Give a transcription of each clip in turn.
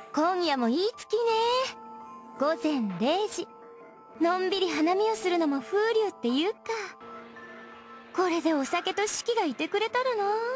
今夜もいい月ね。午前0時。のんびり花見をするのも風流っていうか。これでお酒と四季がいてくれたら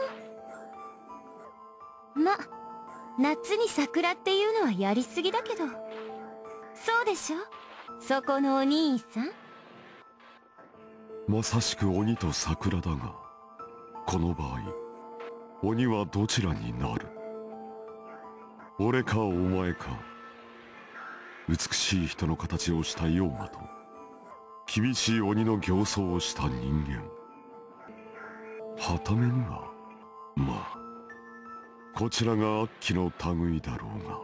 な。夏に桜っていうのはやりすぎだけど。そうでしょ、そこのお兄さん。 まさしく鬼と桜だが、この場合鬼はどちらになる？俺かお前か。美しい人の形をした妖魔と厳しい鬼の形相をした人間。はためにはまあこちらが悪鬼の類だろうが。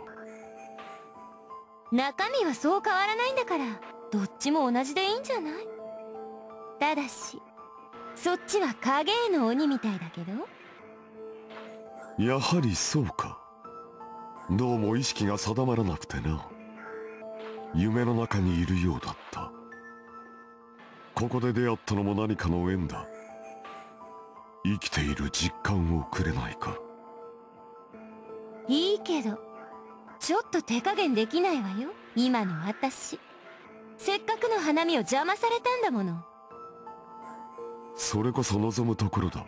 中身はそう変わらないんだから、どっちも同じでいいんじゃない？ただしそっちは影絵の鬼みたいだけど。 やはりそうか。どうも意識が定まらなくてな。夢の中にいるようだった。ここで出会ったのも何かの縁だ。生きている実感をくれないか。 いいけどちょっと手加減できないわよ、今の私。せっかくの花見を邪魔されたんだもの。 それこそ望むところだ。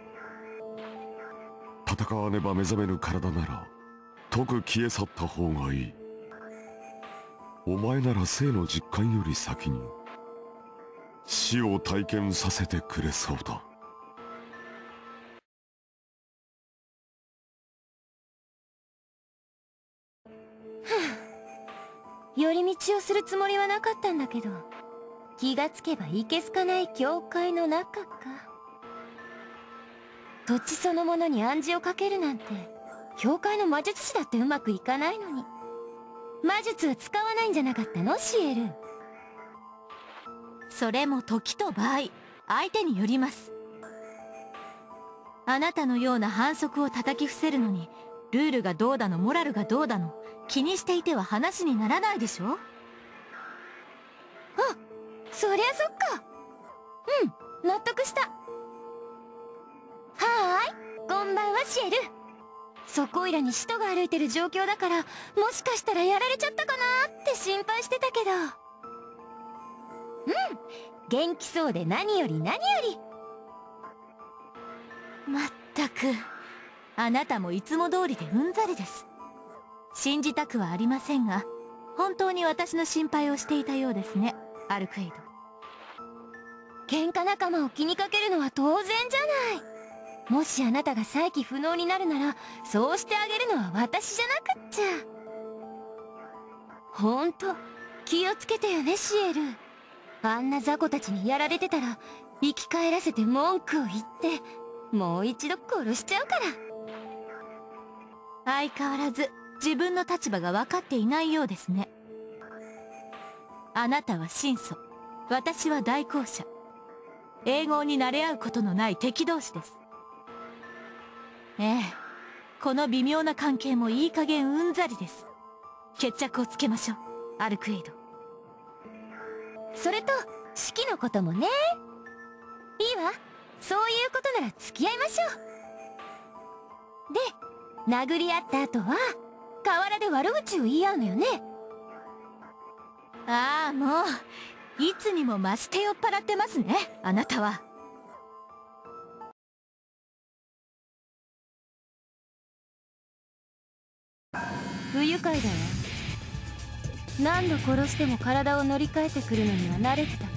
戦わねば目覚めぬ体ならとく消え去った方がいい。お前なら生の実感より先に死を体験させてくれそうだ。 寄り道をするつもりはなかったんだけど、気がつけばいけすかない教会の中か。土地そのものに暗示をかけるなんて、教会の魔術師だってうまくいかないのに。魔術は使わないんじゃなかったの、シエル？ それも時と場合、相手によります。あなたのような反則を叩き伏せるのに、ルールがどうだのモラルがどうだの気にしていては話にならないでしょ。あ、 そりゃそっか。うん、納得した。はーい、こんばんはシエル。そこいらに使徒が歩いてる状況だから、もしかしたらやられちゃったかなーって心配してたけど。元気そうで何より何より。 まったく、あなたもいつも通りでうんざりです。信じたくはありませんが、本当に私の心配をしていたようですね、アルクエイド。 喧嘩仲間を気にかけるのは当然じゃない。もしあなたが再起不能になるなら、そうしてあげるのは私じゃなくっちゃ。ほんと気をつけてよね、シエル。あんな雑魚たちにやられてたら生き返らせて文句を言ってもう一度殺しちゃうから。 相変わらず自分の立場が分かっていないようですね。あなたは神祖、私は代行者。永劫に慣れ合うことのない敵同士です。ええ、この微妙な関係もいい加減うんざりです。決着をつけましょう、アルクエイド。 それと式のこともね。いいわ、そういうことなら付き合いましょう。で、殴り合った後は河原で悪口を言い合うのよね。 ああ、もういつにも増して酔っ払ってますね、あなたは。 不愉快だわ。何度殺しても体を乗り換えてくるのには慣れてたけ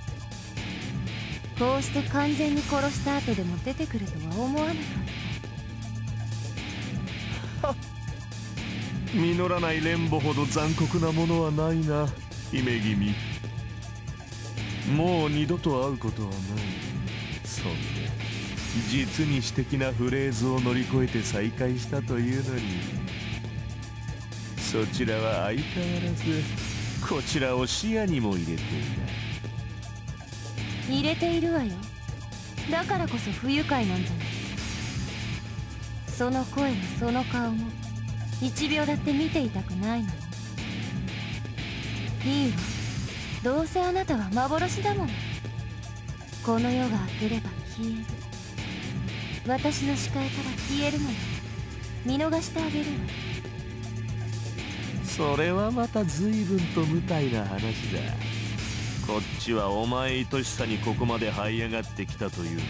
ど、こうして完全に殺した後でも出てくるとは思わなかった。 実らないレンボほど残酷なものはないな、姫君。もう二度と会うことはない。そんな実に詩的なフレーズを乗り越えて再会したというのに、そちらは相変わらずこちらを視野にも入れていない。 入れているわよ。だからこそ不愉快なんじゃない。その声もその顔も1秒だって見ていたくないのに。いいわ、どうせあなたは幻だもん。この世が明ければ消える。私の視界から消えるのよ。見逃してあげるわ。 それはまた随分と無体な話だ。こっちはお前愛しさにここまで這い上がってきたという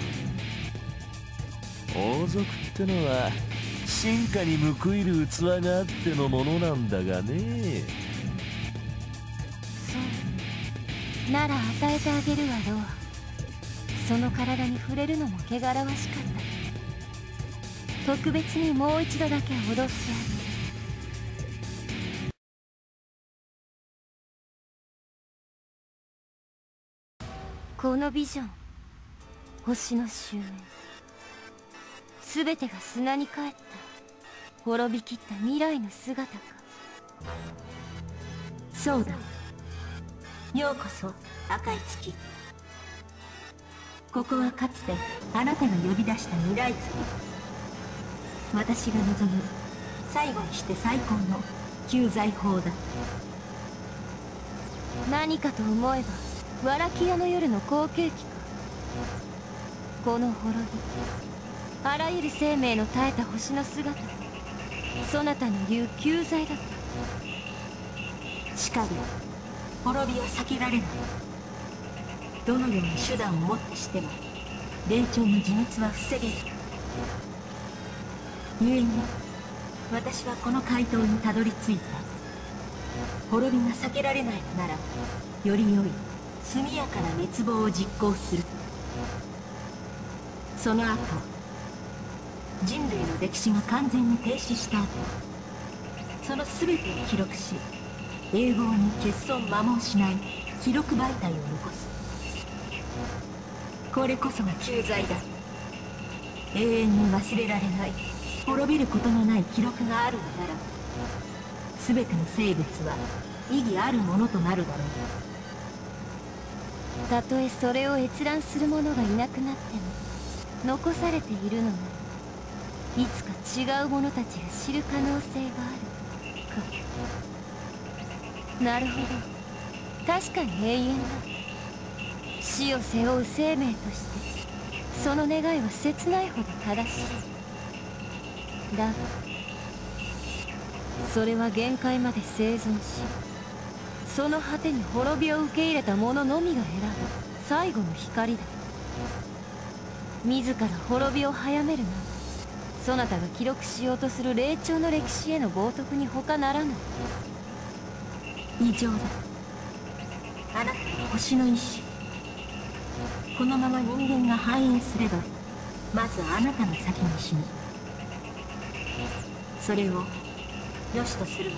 のに。王族ってのは進化に報いる器があってのものなんだがね。 そうなら与えてあげるわロア。その体に触れるのも汚らわしかった。特別にもう一度だけ踊ってあげる。このビジョン、星の終焉、全てが砂に帰った滅びきった未来の姿か。 そうだ。ようこそ赤い月。ここはかつてあなたが呼び出した未来月。私が望む最後にして最高の救済法だ。 何かと思えばワラキアの夜の好景気か。この滅び、あらゆる生命の絶えた星の姿、そなたの言う救済だった。 しかり滅びは避けられない。どのような手段をもってしても霊長の自滅は防げる。故に私はこの回答にたどり着いた。滅びが避けられないのならより良い速やかな滅亡を実行する。その後人類の歴史が完全に停止した後、その全てを記録し永劫に欠損摩耗しない記録媒体を残す。これこそが救済だ。永遠に忘れられない滅びることのない記録があるのなら全ての生物は意義あるものとなるだろう。 たとえそれを閲覧する者がいなくなっても残されているのならいつか違う者たちが知る可能性があるか。なるほど、確かに永遠だ。死を背負う生命としてその願いは切ないほど正しい。だがそれは限界まで生存し、その果てに滅びを受け入れた者のみが選ぶ最後の光だ。自ら滅びを早めるな。そなたが記録しようとする霊長の歴史への冒涜に他ならない。 異常だ。あなたは星の意志。このまま人間が繁栄すればまずあなたが先に死ぬ。それを良しとするのか。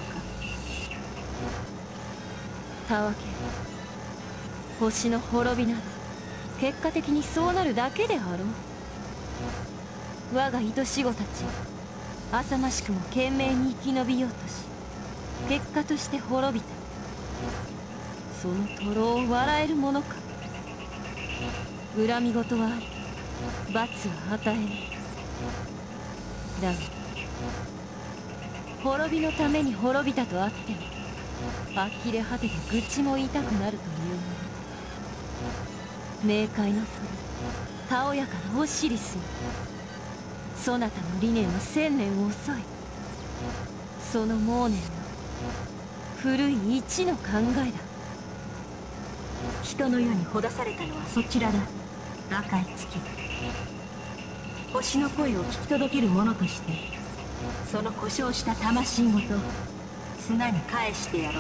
たわけ、星の滅びなど結果的にそうなるだけであろう。我が愛し子たちは浅ましくも懸命に生き延びようとし結果として滅びた。その徒労を笑えるものか。恨み事はあり罰は与えぬ。だが滅びのために滅びたとあっても呆れ果てて愚痴も言いたくなるというもの。冥界の鳥たおやかなオシリスにそなたの理念は1000年遅い。その妄念は古い一の考えだ。 人の世にほだされたのはそちらだ。赤い月。星の声を聞き届ける者としてその故障した魂ごと砂に返してやろう。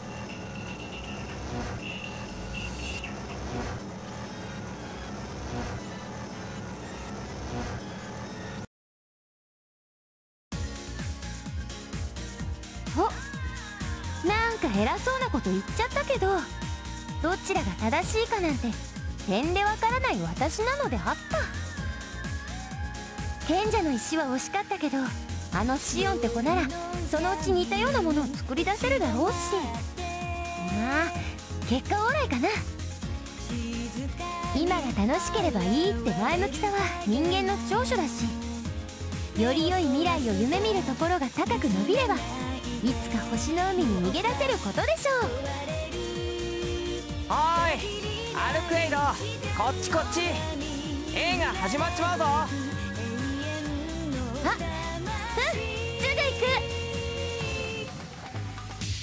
お、なんか偉そうなこと言っちゃったけど、どちらが正しいかなんて点でわからない私なのであった。賢者の石は惜しかったけど、あのシオンって子ならそのうち似たようなものを作り出せるだろうし、まあ結果オーライかな。今が楽しければいいって前向きさは人間の長所だし、より良い未来を夢見るところが高く伸びればいつか星の海に逃げ出せることでしょう。 おーいアルクエイド、こっちこっち。映画始まっちまうぞ。 あ、うん、すぐ行く。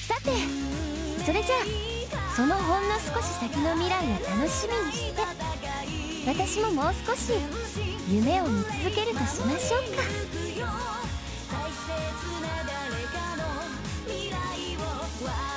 それじゃあそのほんの少し先の未来を楽しみにして私ももう少し夢を見続けるとしましょうか。 大切な誰かの未来を